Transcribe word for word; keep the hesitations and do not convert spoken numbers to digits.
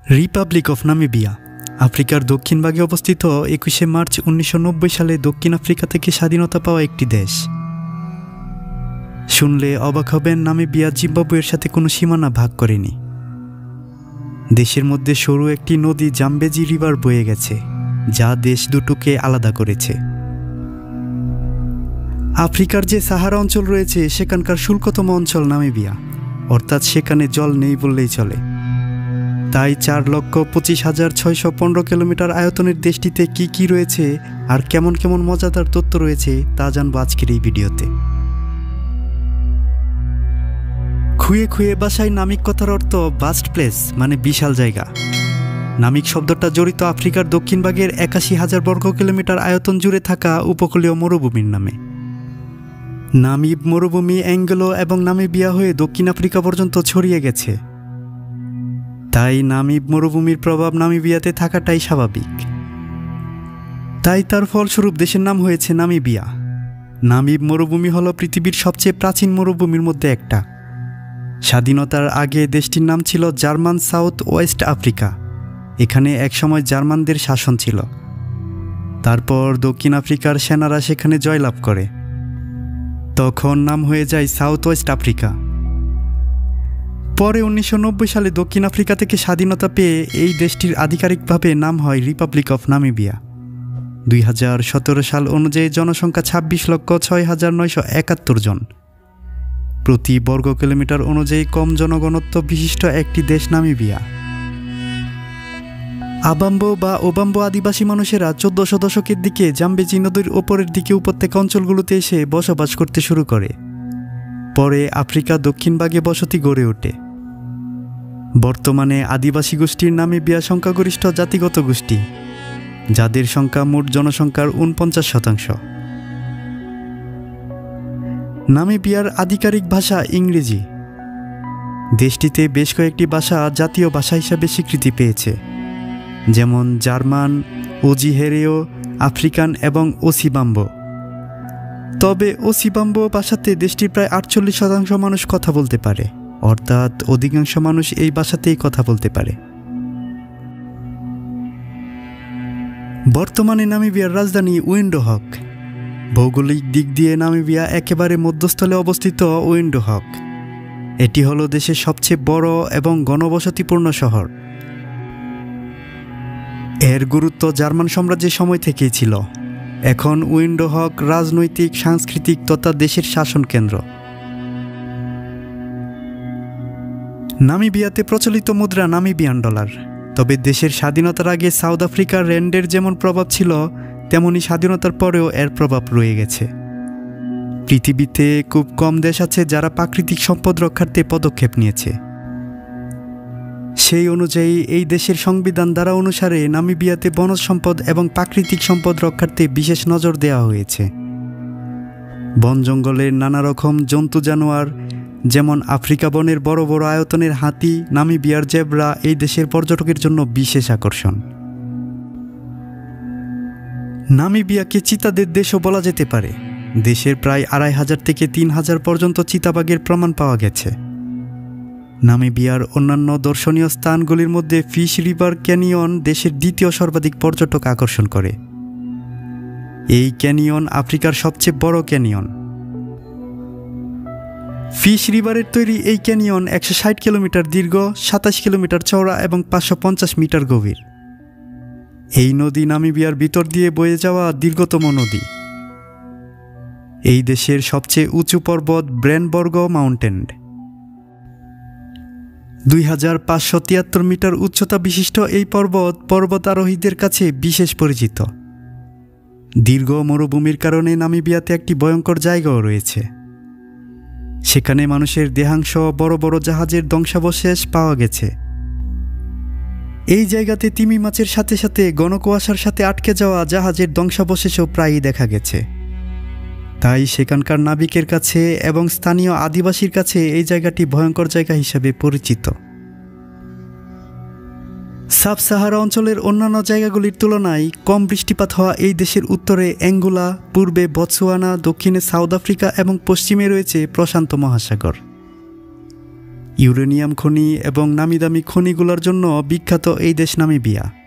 Republic of Namibia আফ্রিকার দক্ষিণ ভাগে অবস্থিত একুশে মার্চ উনিশশো নব্বই সালে দক্ষিণ আফ্রিকা থেকে স্বাধীনতা পাওয়া একটি দেশ। শুনলে অবাক হবেন, নামিবিয়া জিম্বাবুয়ের সাথে কোনো সীমানা ভাগ করেনি। দেশের মধ্যে সরু একটি নদী জাম্বেজি রিভার বয়ে গেছে, যা দেশ দুটোকে আলাদা করেছে। আফ্রিকার যে সাহারা অঞ্চল রয়েছে সেখানকার শুষ্কতম অঞ্চল নামিবিয়া, অর্থাৎ সেখানে জল নেই বললেই চলে। তাই চার লক্ষ পঁচিশ হাজার ছয়শো পনেরো কিলোমিটার আয়তনের দেশটিতে কি কি রয়েছে আর কেমন কেমন মজাদার তথ্য রয়েছে তা জানবো আজকের এই ভিডিওতে। খুয়ে খুয়ে বাসায় নামিক কথার অর্থ ভাস্ট প্লেস, মানে বিশাল জায়গা। নামিক শব্দটা জড়িত আফ্রিকার দক্ষিণ ভাগের একাশি হাজার বর্গ কিলোমিটার আয়তন জুড়ে থাকা উপকূলীয় মরুভূমির নামে। নামিব মরুভূমি অ্যাঙ্গোলা এবং নামিবিয়া হয়ে দক্ষিণ আফ্রিকা পর্যন্ত ছড়িয়ে গেছে, তাই নামিব মরুভূমির প্রভাব নামিবিয়াতে থাকাটাই স্বাভাবিক। তাই তার ফলস্বরূপ দেশের নাম হয়েছে নামিবিয়া। নামিব মরুভূমি হল পৃথিবীর সবচেয়ে প্রাচীন মরুভূমির মধ্যে একটা। স্বাধীনতার আগে দেশটির নাম ছিল জার্মান সাউথ ওয়েস্ট আফ্রিকা। এখানে একসময় জার্মানদের শাসন ছিল। তারপর দক্ষিণ আফ্রিকার সেনারা সেখানে জয়লাভ করে, তখন নাম হয়ে যায় সাউথ ওয়েস্ট আফ্রিকা। পরে উনিশশো নব্বই সালে দক্ষিণ আফ্রিকা থেকে স্বাধীনতা পেয়ে এই দেশটির আধিকারিকভাবে নাম হয় রিপাবলিক অফ নামিবিয়া। দুই হাজার সতেরো সাল অনুযায়ী জনসংখ্যা ছাব্বিশ লক্ষ ছয় হাজার নয়শো একাত্তর জন। প্রতি বর্গ কিলোমিটার অনুযায়ী কম জনঘনত্ব বিশিষ্ট একটি দেশ নামিবিয়া। আবাম্বো বা ওবাম্বো আদিবাসী মানুষেরা চোদ্দশো দশকের দিকে জাম্বেজি নদীর ওপরের দিকে উপত্যকা অঞ্চলগুলোতে এসে বসবাস করতে শুরু করে। পরে আফ্রিকা দক্ষিণ ভাগে বসতি গড়ে ওঠে। বর্তমানে আদিবাসী গোষ্ঠীর নামিবিয়া সংখ্যাগরিষ্ঠ জাতিগত গোষ্ঠী, যাদের সংখ্যা মোট জনসংখ্যার উনপঞ্চাশ শতাংশ। নামিবিয়ার আধিকারিক ভাষা ইংরেজি। দেশটিতে বেশ কয়েকটি ভাষা জাতীয় ভাষা হিসাবে স্বীকৃতি পেয়েছে, যেমন জার্মান, ওজিহেরেও, আফ্রিকান এবং ওসিবাম্বো। তবে ওসিবাম্বো ভাষাতে দেশটির প্রায় আটচল্লিশ শতাংশ মানুষ কথা বলতে পারে, অর্থাৎ অধিকাংশ মানুষ এই ভাষাতেই কথা বলতে পারে। বর্তমানে নামিবিয়ার রাজধানী উইন্ডহক। ভৌগোলিক দিক দিয়ে নামিবিয়া একেবারে মধ্যস্থলে অবস্থিত উইন্ডহক। এটি হলো দেশের সবচেয়ে বড় এবং ঘনবসতিপূর্ণ শহর। এর গুরুত্ব জার্মান সাম্রাজ্যের সময় থেকেই ছিল। এখন উইন্ডহক রাজনৈতিক, সাংস্কৃতিক তথা দেশের শাসন কেন্দ্র। নামিবিয়াতে প্রচলিত মুদ্রা নামিবিয়ান ডলার। তবে দেশের স্বাধীনতার আগে সাউথ আফ্রিকার র্যান্ডের যেমন প্রভাব ছিল, তেমনি স্বাধীনতার পরেও এর প্রভাব রয়ে গেছে। পৃথিবীতে খুব কম দেশ আছে যারা প্রাকৃতিক সম্পদ রক্ষার্থে পদক্ষেপ নিয়েছে। সেই অনুযায়ী এই দেশের সংবিধান ধারা অনুসারে নামিবিয়াতে বনজ সম্পদ এবং প্রাকৃতিক সম্পদ রক্ষার্থে বিশেষ নজর দেওয়া হয়েছে। বন জঙ্গলের নানা রকম জন্তু জানোয়ার, যেমন আফ্রিকা বনের বড় বড় আয়তনের হাতি, নামিবিয়ার জেব্রা এই দেশের পর্যটকের জন্য বিশেষ আকর্ষণ। নামিবিয়াকে চিতাদের দেশও বলা যেতে পারে। দেশের প্রায় আড়াই হাজার থেকে তিন হাজার পর্যন্ত চিতাবাঘের প্রমাণ পাওয়া গেছে। নামিবিয়ার অন্যান্য দর্শনীয় স্থানগুলির মধ্যে ফিশ রিভার ক্যানিয়ন দেশের দ্বিতীয় সর্বাধিক পর্যটক আকর্ষণ করে। এই ক্যানিয়ন আফ্রিকার সবচেয়ে বড় ক্যানিয়ন। ফিশ রিভারের তৈরি এই ক্যানিয়ন একশো ষাট কিলোমিটার দীর্ঘ, সাতাশ কিলোমিটার চওড়া এবং পাঁচশো পঞ্চাশ মিটার গভীর। এই নদী নামিবিয়ার ভিতর দিয়ে বয়ে যাওয়া দীর্ঘতম নদী। এই দেশের সবচেয়ে উঁচু পর্বত ব্রেনবর্গ মাউন্টেন। দুই হাজার পাঁচশো তিয়াত্তর মিটার উচ্চতা বিশিষ্ট এই পর্বত পর্বতারোহীদের কাছে বিশেষ পরিচিত। দীর্ঘ মরুভূমির কারণে নামিবিয়াতে একটি ভয়ঙ্কর জায়গাও রয়েছে। সেখানে মানুষের দেহাংশ, বড় বড় জাহাজের ধ্বংসাবশেষ পাওয়া গেছে। এই জায়গাতে তিমি মাছের সাথে সাথে ঘন কুয়াশার সাথে আটকে যাওয়া জাহাজের ধ্বংসাবশেষও প্রায়ই দেখা গেছে। তাই সেখানকার নাবিকের কাছে এবং স্থানীয় আদিবাসীর কাছে এই জায়গাটি ভয়ঙ্কর জায়গা হিসাবে পরিচিত। সাব সাহারা অঞ্চলের অন্যান্য জায়গাগুলির তুলনায় কম বৃষ্টিপাত হওয়া এই দেশের উত্তরে অ্যাঙ্গোলা, পূর্বে বতসোয়ানা, দক্ষিণে সাউথ আফ্রিকা এবং পশ্চিমে রয়েছে প্রশান্ত মহাসাগর। ইউরেনিয়াম খনি এবং নামি দামি খনিগুলোর জন্য বিখ্যাত এই দেশ নামিবিয়া।